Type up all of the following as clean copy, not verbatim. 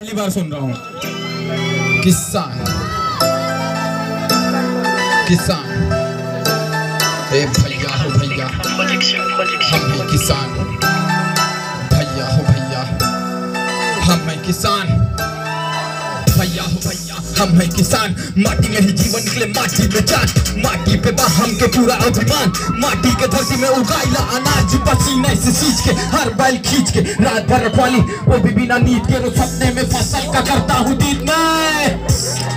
पहली बार सुन रहा हूँ। किसान किसान, ए भैया हो भैया, हम हैं किसान, भैया हो भैया, हम हैं किसान, भैया हो भैया, हम हैं किसान। माटी में ही जीवन निकले, माटी में जान, माटी पे बा हम के पूरा अभिमान। माटी के धरती में उगाइला अनाज, पसीने से सींच के, हर बैल खींच के, रात भर रखवाली वो भी बिना नींद के, रोज सपने में फसल का करता हूँ दीद में।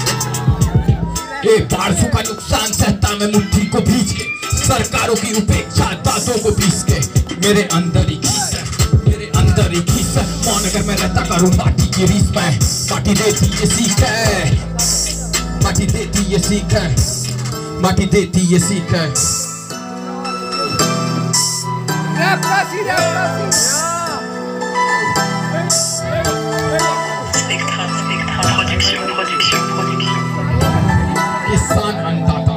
एक बार सूखा नुकसान सहता मैं मुट्ठी को भींच के, सरकारों की उपेक्षा बातों को पीस के। मेरे अंदर ही खीस है, मेरे अंदर ही खीस है, मौन अगर मैं रहता करूँ माटी की रीस में। माटी देती ये सीख है, माटी देती ये सीख है, माटी देती ये सीख है। किसान अन्नदाता,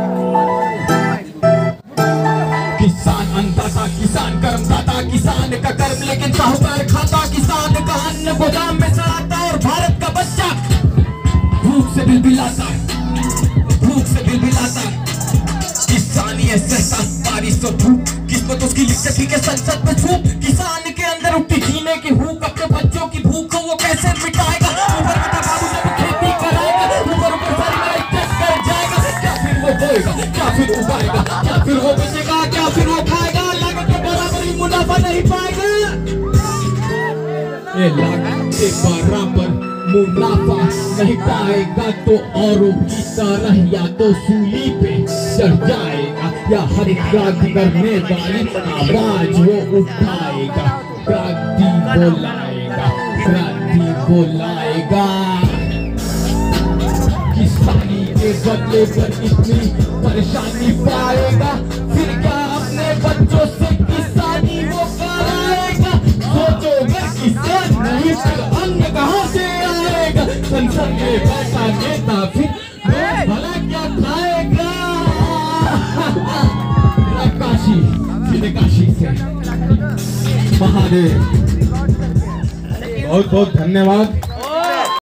किसान अन्नदाता, किसान कर्मदाता, किसान का कर्म लेकिन साहूकार खाता। किसान का अन्न गोदाम में सड़ाता और भारत का बच्चा भूख से बिलबिलाता, भूख से बिलबिलाता। किसानी है सहता बारिश और धूप, किस्मत उसकी लिख सकी के संसद में छूप। किसान के अंदर उठती जीने की भूख, अपने बच्चों की भूख को वो कैसे मिटाएगा। ऊपर बेटा बाबू जब खेती कराएगा, ऊपर ऊपर सारी लाइफ कर जाएगा। क्या फिर वो बोएगा, क्या फिर उगाएगा, क्या फिर वो बेचेगा, क्या फिर वो खाएगा। लागत के बराबर ही मुनाफा नहीं पाएगा, ये लागत के बराबर मुनाफा नहीं पाएगा तो औरों की तरह या तो सूली पे चढ़ जाएगा, या हर क्रांति करने वाली आवाज वो उठाएगा। क्रांति बोलाएगा, क्रांति बोलाएगा। किसानी के बदले पर इतनी परेशानी पाएगा, फिर क्या अपने बच्चों से किसानी वो कराएगा। सोचो अगर किसान नहीं फिर अन्न कहाँ से आएगा। संसद में बैठा नेता फिर भला क्या खाएगा। काशी काशी से महादेव, बहुत बहुत धन्यवाद।